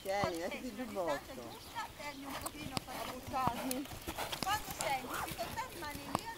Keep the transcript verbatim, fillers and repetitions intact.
Tieni, mettiti il giubbotto. Giusta, tendi un pochino per buttare. Quando sei in difficoltà rimani lì